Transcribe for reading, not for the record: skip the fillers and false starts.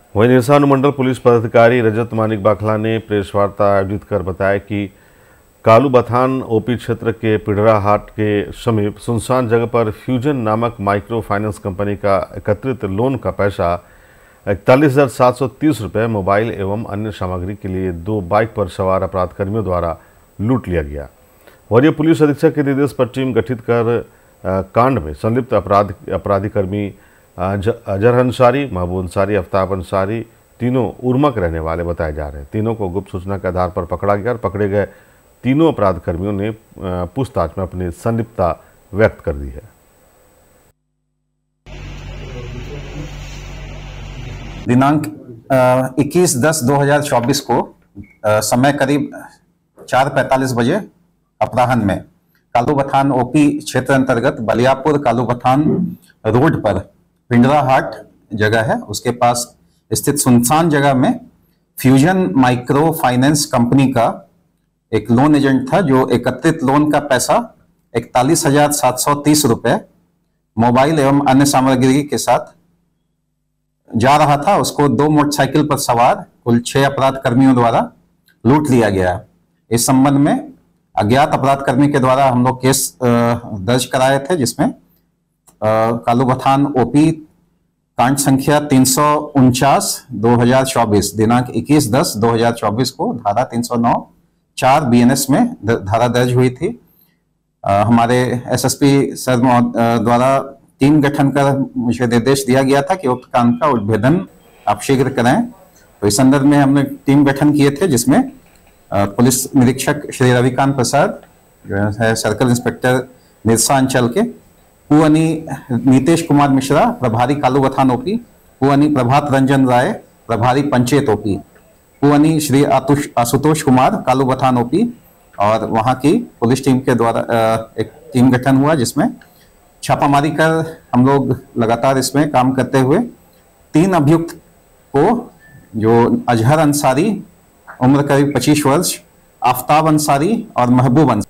वहीं निरसा अनुमंडल पुलिस पदाधिकारी रजत मानिक बाखला ने प्रेस वार्ता आयोजित कर बताया कि कालूबथान ओपी क्षेत्र के पिडरा हाट के समीप सुनसान जगह पर फ्यूजन नामक माइक्रो फाइनेंस कंपनी का एकत्रित लोन का पैसा 41,730 रुपये, मोबाइल एवं अन्य सामग्री के लिए 2 बाइक पर सवार अपराध कर्मियों द्वारा लूट लिया गया। वरीय पुलिस अधीक्षक के निर्देश पर टीम गठित कर कांड में संलिप्त अपराधी कर्मी अजहर अंसारी, महबूब अंसारी, आफ्ताब अंसारी तीनों उर्मक रहने वाले बताए जा रहे हैं। तीनों को गुप्त सूचना के आधार पर पकड़ा गया और पकड़े गए तीनों अपराध कर्मियों ने पूछताछ में अपनी संलिप्तता व्यक्त कर दी है। दिनांक 21/10/2024 को समय करीब 4:45 बजे अपराह्न में कालूबथान ओपी क्षेत्र अंतर्गत बलियापुर कालूबथान रोड पर पिंडरा हाट जगह है, उसके पास स्थित सुनसान जगह में फ्यूजन माइक्रो फाइनेंस कंपनी का एक लोन एजेंट था जो एकत्रित लोन का पैसा 41,730 रुपये, मोबाइल एवं अन्य सामग्री के साथ जा रहा था। उसको 2 मोटरसाइकिल पर सवार कुल 6 अपराध कर्मियों द्वारा लूट लिया गया। इस संबंध में अज्ञात अपराध कर्मी के द्वारा हम लोग केस दर्ज कराए थे, जिसमें कालूबथान ओपी कांड संख्या 349/2024 दिनांक 21/10/2024 को धारा 309(4) BNS में धारा दर्ज हुई थी। हमारे एसएसपी सर द्वारा टीम गठन कर मुझे निर्देश दिया गया था कि उक्त कांड का उद्भेदन आप शीघ्र करें। तो इस संदर्भ में हमने टीम गठन किए थे, जिसमें पुलिस निरीक्षक श्री रविकांत प्रसाद जो है सर्कल इंस्पेक्टर निरसा अंचल के, पुअनी नीतेश कुमार मिश्रा प्रभारी कालूबथान ओपी, पुअनी प्रभात रंजन राय प्रभारी पंचायत ओपी, पुअनी श्री आशुतोष कुमार कालूबथान ओपी और वहां की पुलिस टीम के द्वारा एक टीम गठन हुआ, जिसमें छापामारी कर हम लोग लगातार इसमें काम करते हुए 3 अभियुक्त को, जो अजहर अंसारी उम्र करीब 25 वर्ष, आफ्ताब अंसारी और महबूब अंसारी